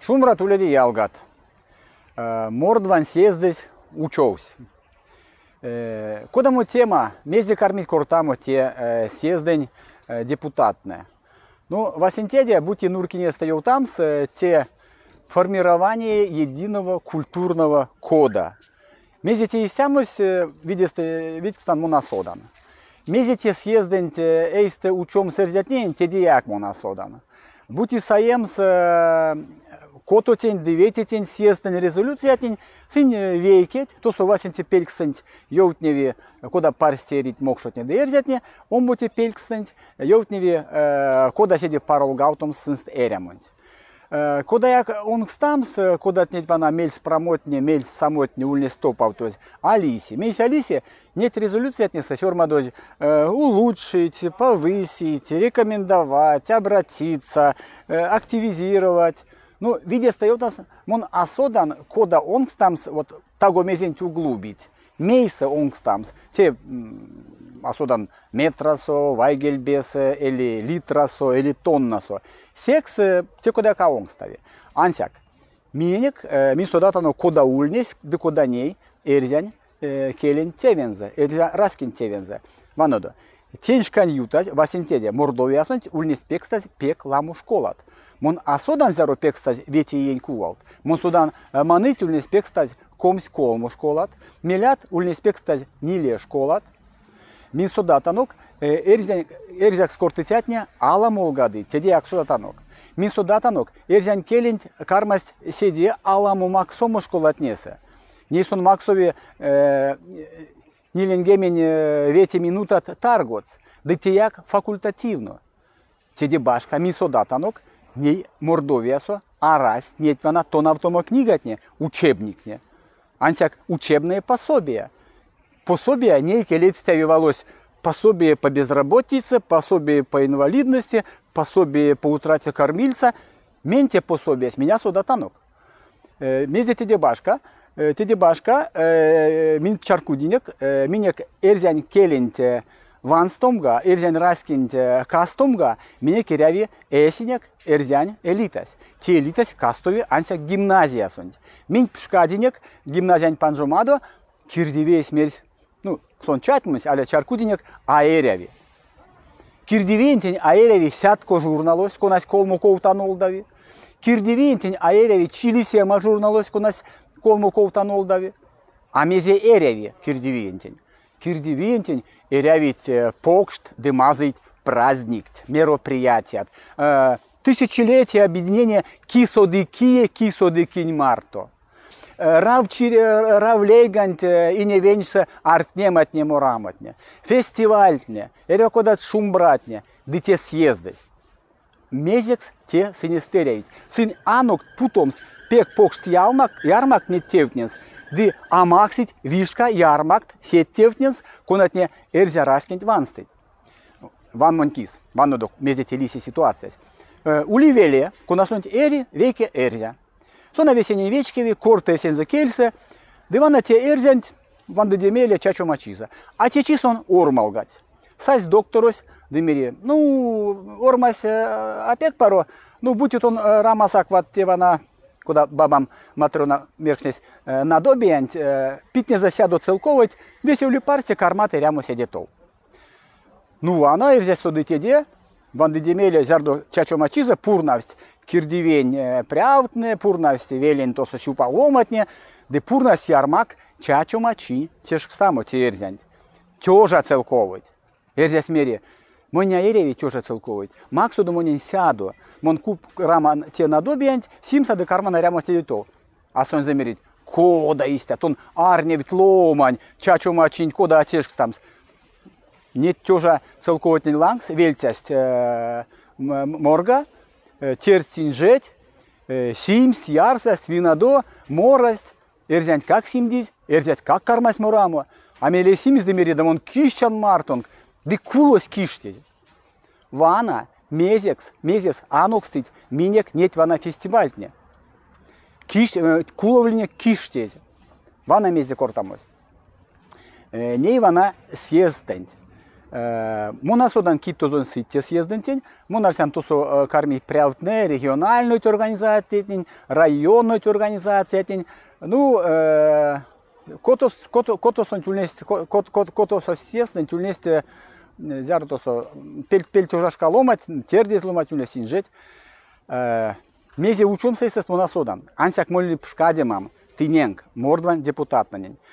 Шумрат уледи ялгат. Мордван съездить учоусь. Кодаму тема, мезде кормить кортаму те съездень депутатная. Ну, в Асентеде, будьте нуркине стоял там, те формирование единого культурного кода. Мезде и сямось видистан монасодан. Мезде съездень эйсте учом сердятнень те диак монасодан. Будьте саемс кототень, девететень, съездень резолюциятень, сынь вейкет, то с у вас теперь, кстати, йоутневи, кода парстерить мокшотне дерзятне, он будет теперь, кстати, йоутневи, кода седи паролгаутом сынст эремонт. Кода як он стамс, кода нет вана мельс промотне, мельс самотне, ульне стопав, то есть Алисе. Мейс Алисе нет резолюции отнеса, сёрмадоз улучшить, повысить, рекомендовать, обратиться, активизировать. Ну, виде стоит у нас, мон асодан, кода онгстамс, вот таго мезенть углубить. Мейса онгстамс, те асодан метрасо, вайгельбесе, или литрасо, или тоннасо. Секс, те кода ка онгстави. Ансяк, минек, мистодатано кода ульнес, де кода ней, эрзянь, келен тевензе, эрзянь раскин тевензе. Ванодо. Теншкан ютась, васентеде, мордовия сонть, ульнес пекстась, пек ламу школат. Мон асодан зяро пекстась вети ень кувалт. Мон судан маныть ульнес пекстась комсь колму школат. Мелят ульнес пекстась ниле школат. Мин судатанок эрзяк скортытятня ала молгады, теде як судатанок. Мин судатанок эрзян келент кармасть седе аламу максому школатнесе. Нейсон максови ниленгемень вети минутат таргоц. Да те як факультативно. Теде башка мин судатанок ней мордовиасо, а раз нет вона то на автома книгатне, учебникне. Ансяк учебные пособия. Пособия нейке лет ставивалось пособие по безработице, пособие по инвалидности, пособие по утрате кормильца. Менте пособие с меня сюда танок. Мезде тедебашка, мин чарку денег, минек эрзянь келенте ванстомга, эрзянь раскинте кастомга, мине керяви эсинек эрзянь элитас. Те элитас кастови ансяк гимназия сонь. Мин пшкадинек гимназиянь панжомадо, кирдивей смерть, ну, сон чатмысь, аля чаркудинек аэреви. Кирдивентень аэреви сятко журналось, конась колму коутанолдави. Кирдивентень аэреви чилисема журналось, конась колму коутанолдави. А мезе эреви кирдивентень. Кирдивентень эрявить покшт демазыть праздник, мероприятие. Тысячелетие объединения кисодыкинь марто. Равлейгант и не венчся артнем от нему рамотне. Фестивальтне, это куда шумбратне, да те съездать. Мезекс те синистеряет. Сын анок путомс пек покшт ярмак не тевтнес. Да амаксить вишка ярмак сет тевтнес, конатне эрзя раскинь ванстыть. Ван монкис, ван нодок мезете лиси ситуация. Уливеле, конасунть эри, веке эрзя. Сона весенней вечкеви, корте сензакельсе, дивана те эрзянть, вандедемеле чачо мачиза. А те чисон ормалгать. Сась докторось, демири, ну, ормась опек паро, ну, будь он рамасак вот тевана, куда бабам матрона меркснесь надобиянть, питне засяду целковать, весели парте карматы ряму седетов. Ну, она эрзя суды теде, вандедемеле зярдо чачо мачиза, пурнавсть, кирдивень прявтне, пурнавсть велень то сосюпа ломатне, де пурнавсть ярмак чачо мачи, тешк само те эрзянть. Тёжа целковать. Эрзя смери. Моня эреви тёжа целковать. Максуду монень сяду. Мон куп рама те надобиянть, симса де кармана рямо седетов. А сон замерить. Кода истят, он арневит ломань, чачо мачинь, кода тешк самс. Нет тёжа целковать не лангс, вельцясть морга, терцинь жеть, симс, ярсость, винодо, морость, эрзянь как симдить, эрзять как кармась мураму, а меле симс демеридам он кищан мартонг, де кулось киштезь. Вана, мезекс, анокстить, минек нет вана фестивальтне. Куловлене киштезь. Вана мезе кортамоз. Ней вана съездтень. Монасодан киттозон ситте съездентень, монарсян тосо карми прявтне, региональную организацию, районную организацию, ну, котосон тюльнесть, котосо съезден тюльнесть, зяртосо пельтежашка ломать, тердез ломать тюльнесть инжеть. Мезе учумся с монасодан, ансяк молли пшкадемам, тиненг, мордван депутат на нень.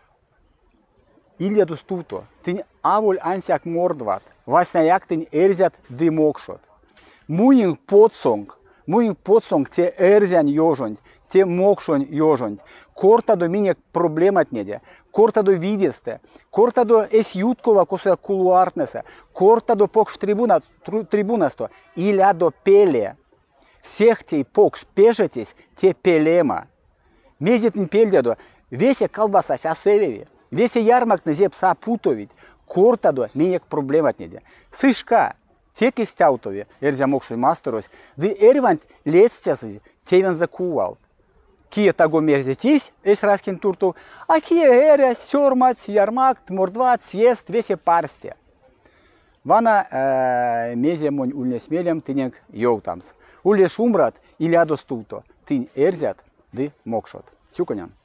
Илья достуто, тин аволь ансяк мордват, васняяк тин эрзят дымокшот. Муин подсонг те эрзян ёжонь, те мокшонь ёжонь. Корта до минек проблемат неде, корта до видесте, корта до эсюткова коса кулуартнеса, корта до покш трибунасто, иля до пеле. Всех тей покш пежетесь, те пелема. Мезетин пельдядо, весе колбаса ся севеви. Весе ярмак на зеп са путовить, кортадо минек проблемат неде. Сышка, теки стяутови, эрзя мокшуй мастерось, ды эрвант лецтясыз, тевен закувал. Кие таго мерзетись, эс раскин турту, а кие эря, сёрмат, ярмак, мордват, съест, весе парсте. Вана мезе монь ульне смелем тынек йоутамс. Уле шумрат, иля достуто, тынь эрзят, ды мокшот. Сюконян.